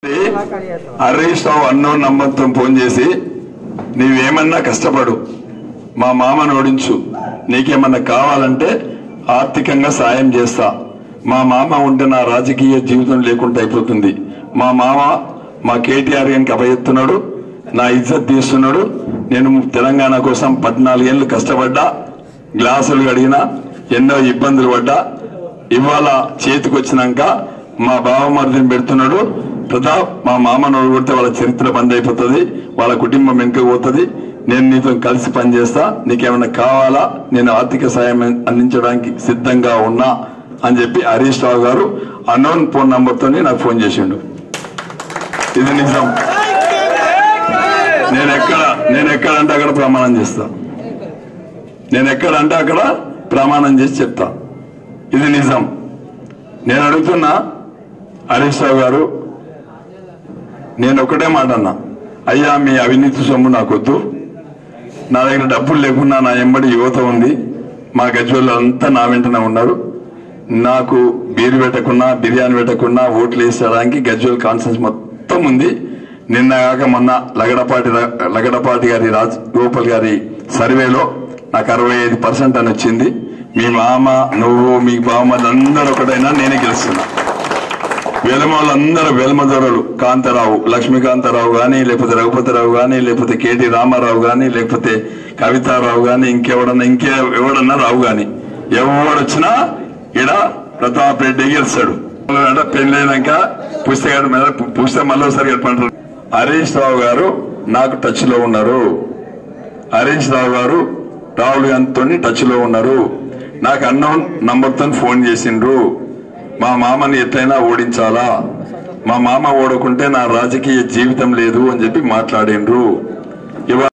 Harish Rao unknown నంబర్తో phone చేసి నీవేమన్నా కష్టపడు మా మామను ఓడించు, నీకేమన్నా కావాలంటే ఆర్థికంగా సాయం చేస్తా, మా మామ ఉంటే నా రాజకీయ జీవితం లేకుండా అయిపోతుంది, మా మామ మా కేటీఆర్ గారికి అభయెత్తున్నాడు, నా ఇజ్జత్ తీస్తున్నాడు, నేను తెలంగాణ కోసం 14 ఏళ్ళు కష్టపడ్డా, గ్లాసులు కడిగినా, ఎన్నో ఇబ్బందులు పడ్డా, ఇవాళ చేతికొచ్చినాక మా బావమరిదిని పెడుతున్నాడు ప్రతాప్, మా మామను కొడితే వాళ్ళ చరిత్ర బంద్ అయిపోతుంది, వాళ్ళ కుటుంబం వెనుక పోతుంది, నేను నీతో కలిసి పనిచేస్తా, నీకేమైనా కావాలా, నేను ఆర్థిక సాయం అందించడానికి సిద్ధంగా ఉన్నా అని చెప్పి హరీష్ రావు గారు అన్నోన్ ఫోన్ నంబర్తో నాకు ఫోన్ చేసిండు. ఇది నిజం. నేను ఎక్కడంటే అక్కడ ప్రమాణం చేస్తా, నేను ఎక్కడంటే అక్కడ ప్రమాణం చేసి చెప్తా, ఇది నిజం. నేను అడుగుతున్నా హరీష్ రావు గారు, నేను ఒకటే మాట అన్నా, అయ్యా మీ అవినీతి సొమ్ము నాకొద్దు, నా దగ్గర డబ్బులు లేకున్నా నా ఎంబడి యువత ఉంది, మా గజ్వేల్లో అంతా నా వెంటనే ఉన్నారు, నాకు బీరు పెట్టకున్నా బిర్యానీ పెట్టకున్నా ఓట్లు వేసడానికి గజ్వేల్ కాన్ఫరెన్స్ మొత్తం ఉంది. నిన్న కాక మొన్న లగడపాటి గారి రాజగోపాల్ గారి సర్వేలో నాకు 65% అని వచ్చింది. మీ మామ, నువ్వు, మీ బావమల్లి అందరూ ఒకటైనా నేనే గెలుస్తున్నా. వేలమాళ్ళందరూ వేలమదొరలు, కాంతారావు, లక్ష్మీకాంతారావు గాని, లేకపోతే రఘుపతిరావు గాని, లేకపోతే కేటీ రామారావు గాని, లేకపోతే కవితారావు గాని, ఎవడన్నా రావు గాని, ఎవడొచ్చినా ఈడ ప్రతాప్ రెడ్డి గెలుస్తాడు. పెళ్ళైనాక పుస్తకాల మీద పుస్తకం మళ్ళీసారి గెలుపంటారు. హరీష్ రావు గారు నాకు టచ్ లో ఉన్నారు, హరీష్ రావు గారు రాహుల్ గాంధీతో టచ్ లో ఉన్నారు, నాకు అన్నోన్ నంబర్తో ఫోన్ చేసిండ్రు, మా మామని ఎట్లయినా ఓడించాలా, మా మామ ఓడకుంటే నా రాజకీయ జీవితం లేదు అని చెప్పి మాట్లాడిండ్రు.